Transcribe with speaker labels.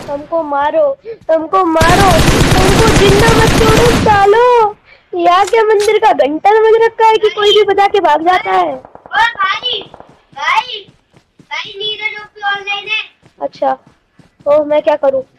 Speaker 1: हमको मारो, हमको मारो, हमको जिंदा मत छोड़ो सालो। यहाँ के मंदिर का घंटा समझ रखा है कि कोई भी बजा के भाग जाता है।
Speaker 2: और भाई भाई भाई नीरज ओपी ऑनलाइन है।
Speaker 1: अच्छा, तो मैं क्या करूँ?